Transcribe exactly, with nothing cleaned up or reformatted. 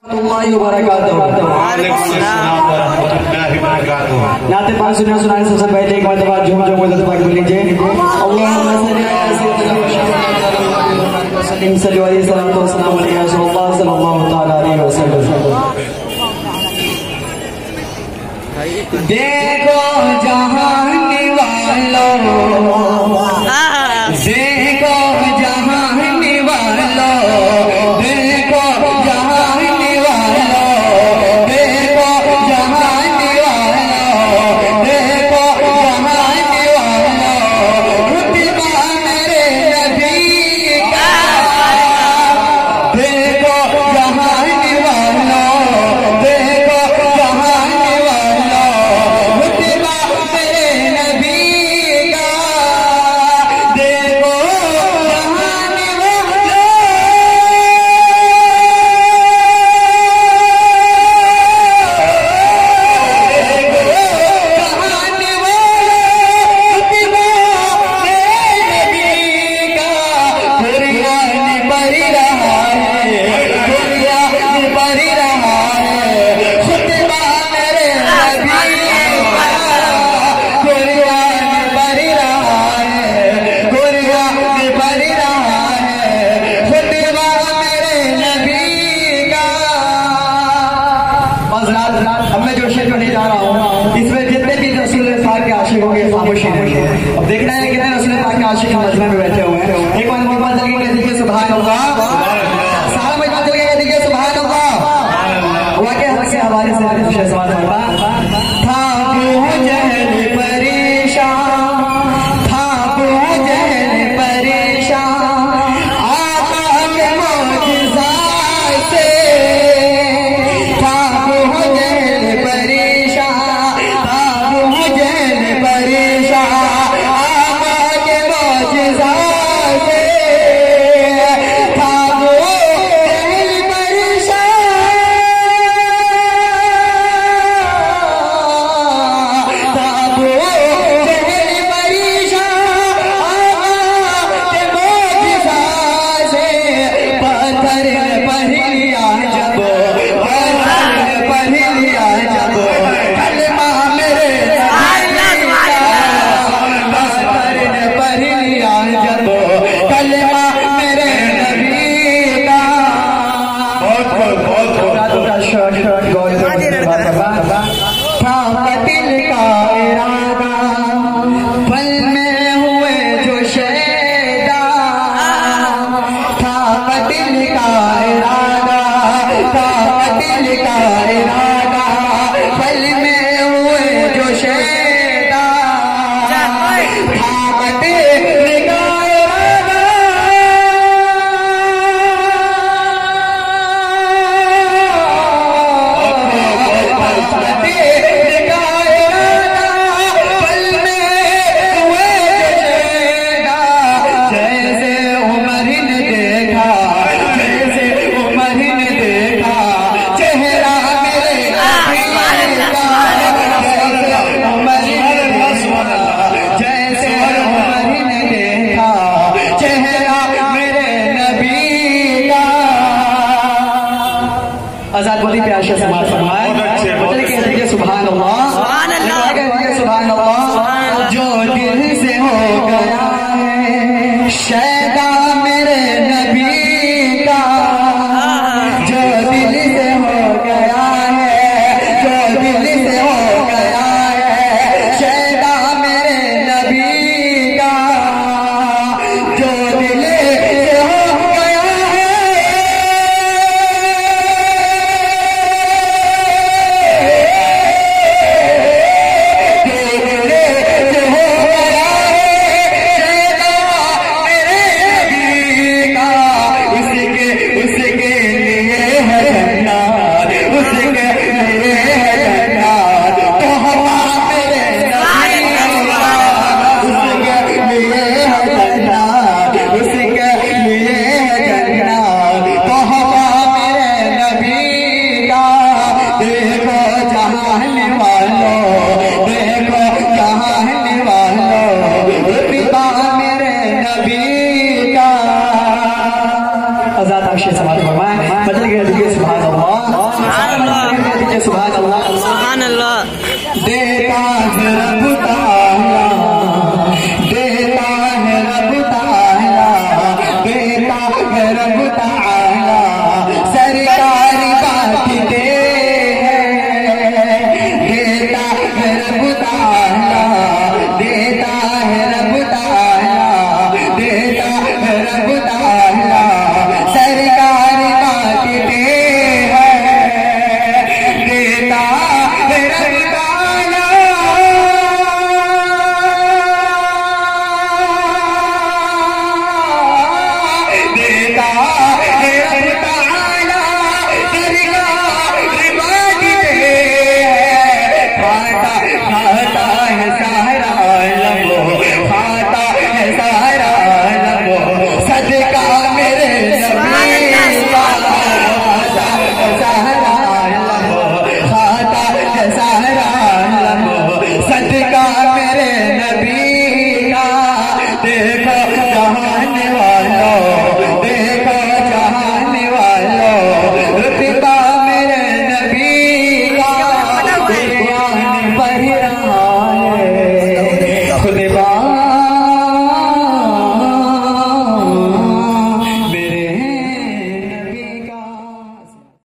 नाते पाँच सुना सुनाने सबसे पहले एक मरतबा झूम झूम बोल लीजिए देखो जहान वालों देखो जहान वालों देखो जहान वालों देखो जहान वालों देखो जहान वालों रुतबा मेरे नबी का देखो जहान वालों देखो जहान वालों रुतबा मेरे नबी का देखो जहान अब मैं जो शेर करने जा रहा हूँ इसमें जितने भी रसूल पाक के आशिक होंगे खामोशी रहेंगे। अब देखना है कितने रसूल पाक के आशिक मजमा में बैठे हुए हैं। एक बार मोहम्मद जल्दी कह दीजिए सुभान अल्लाह, सारा मजमा जल्दी कह दीजिए सुभान अल्लाह। वाकई हक के हवाले से सवाल था जहल परेशान था जहल परेशान आका के मौजज़ा से था जहल परेशान था जहल परेशान आका के मौजज़ा से था जहल आजाद बोली प्यार से समाज फरमाए सुभान अल्लाह सुभान अल्लाह। जो दिल से हो गया है शैदा मेरे नबी का, जो दिल से हो गया है जो दिल से हो गया है शैदा मेरे नबी का, जो दिल से हो गया है आजाद अक्षय समाज फरमाए बदल गया सुभान अल्लाह। लीजिए सुभान अल्लाह सुभान अल्लाह। देता है रब ताला, देता है रब ताला, देता है रब ताला, सरकारी बात दे देता है रब ताला, देता है रब ताला, देता है रब ताला, सरकारी बात दे देता है रब ताला, देता है रब ताला, सरकारी बात दे खाता खाता है सारा लबो, खाता है सारा लबो, सदका मेरे नबी का खाता है सारा लबो, खाता है सारा लबो, सदका मेरे नबी का। देखो चाहने वालों, देखो चाहने वालों, रुतबा मेरे नबी का दुनिया में बढ़ रहा है, खुद